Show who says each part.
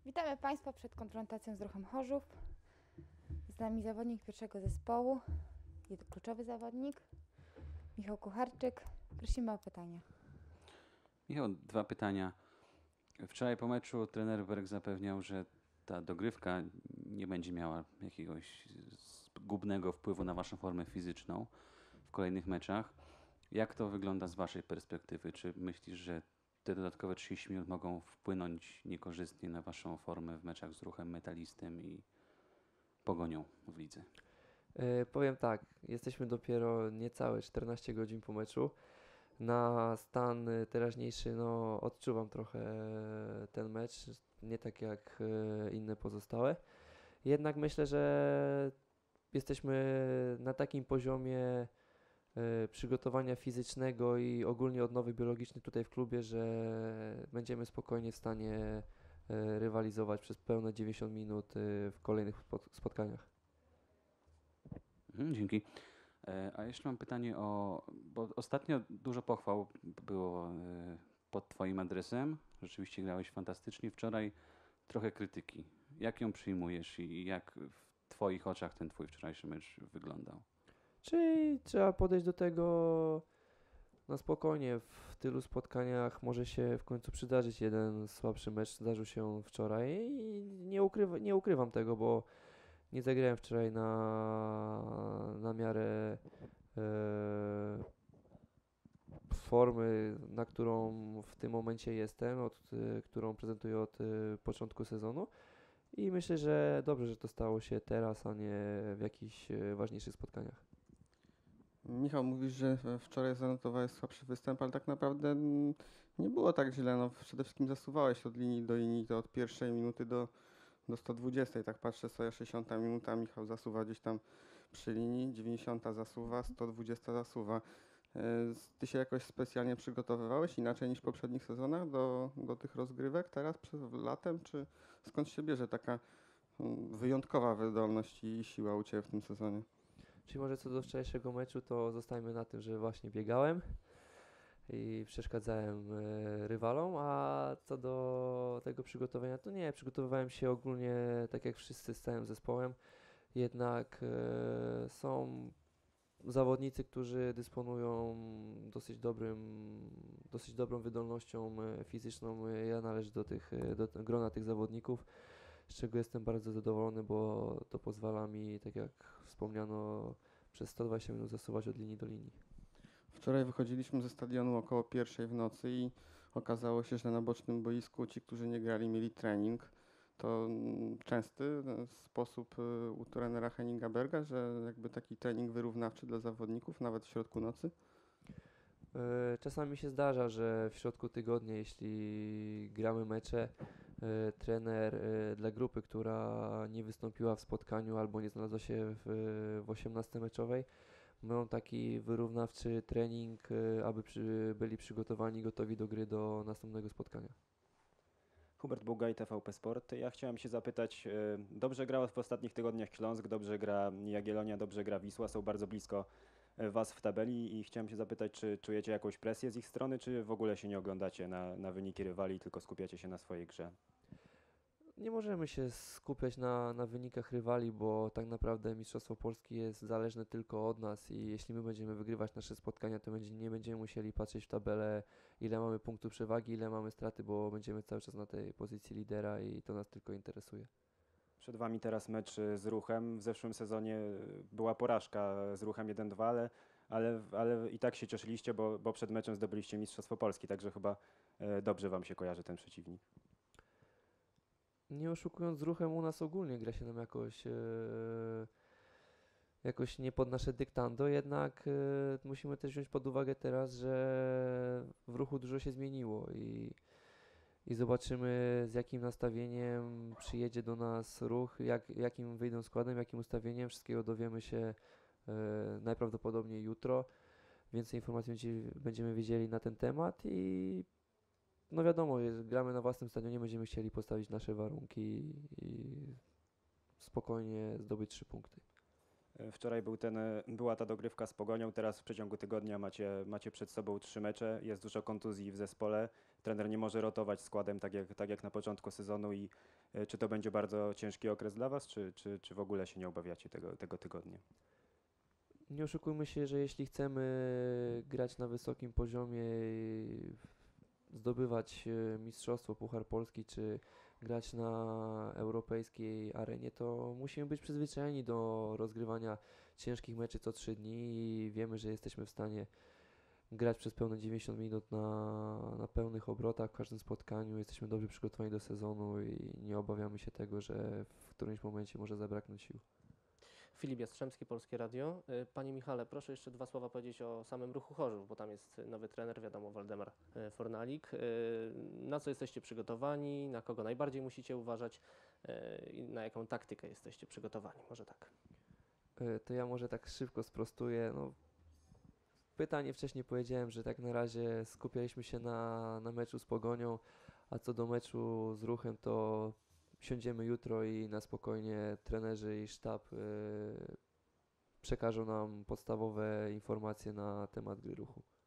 Speaker 1: Witamy Państwa przed konfrontacją z Ruchem Chorzów. Z nami zawodnik pierwszego zespołu, kluczowy zawodnik, Michał Kucharczyk. Prosimy o pytania.
Speaker 2: Michał, dwa pytania. Wczoraj po meczu trener Berg zapewniał, że ta dogrywka nie będzie miała jakiegoś zgubnego wpływu na waszą formę fizyczną w kolejnych meczach. Jak to wygląda z waszej perspektywy? Czy myślisz, że te dodatkowe 30 minut mogą wpłynąć niekorzystnie na waszą formę w meczach z Ruchem Metalistem i Pogonią w lidze?
Speaker 3: Powiem tak, jesteśmy dopiero niecałe 14 godzin po meczu. Na stan teraźniejszy odczuwam trochę ten mecz, nie tak jak inne pozostałe. Jednak myślę, że jesteśmy na takim poziomie przygotowania fizycznego i ogólnie odnowy biologicznej tutaj w klubie, że będziemy spokojnie w stanie rywalizować przez pełne 90 minut w kolejnych spotkaniach.
Speaker 2: Dzięki. A jeszcze mam pytanie bo ostatnio dużo pochwał było pod twoim adresem. Rzeczywiście grałeś fantastycznie. Wczoraj trochę krytyki. Jak ją przyjmujesz i jak w twoich oczach ten twój wczorajszy mecz wyglądał?
Speaker 3: Czyli trzeba podejść do tego na spokojnie. W tylu spotkaniach może się w końcu przydarzyć jeden słabszy mecz. Zdarzył się wczoraj i nie ukrywam tego, bo nie zagrałem wczoraj na miarę formy, na którą w tym momencie jestem, którą prezentuję od początku sezonu. I myślę, że dobrze, że to stało się teraz, a nie w jakichś ważniejszych spotkaniach.
Speaker 4: Michał, mówisz, że wczoraj zanotowałeś słabszy występ, ale tak naprawdę nie było tak źle. No, przede wszystkim zasuwałeś od linii do linii, to od pierwszej minuty do 120. Tak patrzę sobie, 60 minuta, Michał zasuwa gdzieś tam przy linii, 90 zasuwa, 120 zasuwa. Ty się jakoś specjalnie przygotowywałeś inaczej niż w poprzednich sezonach do tych rozgrywek teraz przed latem, czy skąd się bierze taka wyjątkowa wydolność i siła u Ciebie w tym sezonie?
Speaker 3: Czyli może co do wczorajszego meczu, to zostajmy na tym, że właśnie biegałem i przeszkadzałem rywalom, a co do tego przygotowania, to nie, przygotowywałem się ogólnie tak jak wszyscy z całym zespołem, jednak są zawodnicy, którzy dysponują dosyć dobrą wydolnością fizyczną. Ja należę do grona tych zawodników, z czego jestem bardzo zadowolony, bo to pozwala mi, tak jak wspomniano, przez 120 minut zasuwać od linii do linii.
Speaker 4: Wczoraj wychodziliśmy ze stadionu około 1:00 w nocy i okazało się, że na bocznym boisku ci, którzy nie grali, mieli trening. To częsty sposób u trenera Henninga Berga, że jakby taki trening wyrównawczy dla zawodników, nawet w środku nocy?
Speaker 3: Czasami się zdarza, że w środku tygodnia, jeśli gramy mecze, trener dla grupy, która nie wystąpiła w spotkaniu albo nie znalazła się w 18 meczowej, mają taki wyrównawczy trening, aby byli przygotowani, gotowi do gry do następnego spotkania.
Speaker 5: Hubert Bugaj, TVP Sport. Ja chciałem się zapytać, dobrze grał w ostatnich tygodniach Śląsk, dobrze gra Jagiellonia, dobrze gra Wisła, są bardzo blisko was w tabeli i chciałem się zapytać, czy czujecie jakąś presję z ich strony, czy w ogóle się nie oglądacie na wyniki rywali, tylko skupiacie się na swojej grze?
Speaker 3: Nie możemy się skupiać na wynikach rywali, bo tak naprawdę Mistrzostwo Polski jest zależne tylko od nas i jeśli my będziemy wygrywać nasze spotkania, to nie będziemy musieli patrzeć w tabelę, ile mamy punktów przewagi, ile mamy straty, bo będziemy cały czas na tej pozycji lidera i to nas tylko interesuje.
Speaker 5: Przed wami teraz mecz z Ruchem. W zeszłym sezonie była porażka z Ruchem 1-2, ale i tak się cieszyliście, bo przed meczem zdobyliście Mistrzostwo Polski, także chyba dobrze wam się kojarzy ten przeciwnik.
Speaker 3: Nie oszukując, z Ruchem u nas ogólnie gra się nam jakoś nie pod nasze dyktando, jednak musimy też wziąć pod uwagę teraz, że w Ruchu dużo się zmieniło i zobaczymy, z jakim nastawieniem przyjedzie do nas Ruch, jakim wyjdą składem, jakim ustawieniem. Wszystkiego dowiemy się najprawdopodobniej jutro. Więcej informacji będziemy wiedzieli na ten temat i no wiadomo, gramy na własnym stadionie, będziemy chcieli postawić nasze warunki i spokojnie zdobyć 3 punkty.
Speaker 5: Wczoraj była ta dogrywka z Pogonią, teraz w przeciągu tygodnia macie przed sobą 3 mecze, jest dużo kontuzji w zespole. trener nie może rotować składem tak jak na początku sezonu i czy to będzie bardzo ciężki okres dla Was, czy w ogóle się nie obawiacie tego tygodnia?
Speaker 3: Nie oszukujmy się, że jeśli chcemy grać na wysokim poziomie, i zdobywać mistrzostwo, Puchar Polski, czy grać na europejskiej arenie, to musimy być przyzwyczajeni do rozgrywania ciężkich meczy co 3 dni i wiemy, że jesteśmy w stanie grać przez pełne 90 minut na pełnych obrotach w każdym spotkaniu. Jesteśmy dobrze przygotowani do sezonu i nie obawiamy się tego, że w którymś momencie może zabraknąć sił.
Speaker 6: Filip Jastrzębski, Polskie Radio. Panie Michale, proszę jeszcze 2 słowa powiedzieć o samym Ruchu Chorzów, bo tam jest nowy trener, wiadomo, Waldemar Fornalik. Na co jesteście przygotowani, na kogo najbardziej musicie uważać i na jaką taktykę jesteście przygotowani? Może tak.
Speaker 3: To ja może tak szybko sprostuję. No, pytanie wcześniej powiedziałem, że tak na razie skupialiśmy się na meczu z Pogonią, a co do meczu z Ruchem, to siądziemy jutro i na spokojnie trenerzy i sztab przekażą nam podstawowe informacje na temat gry Ruchu.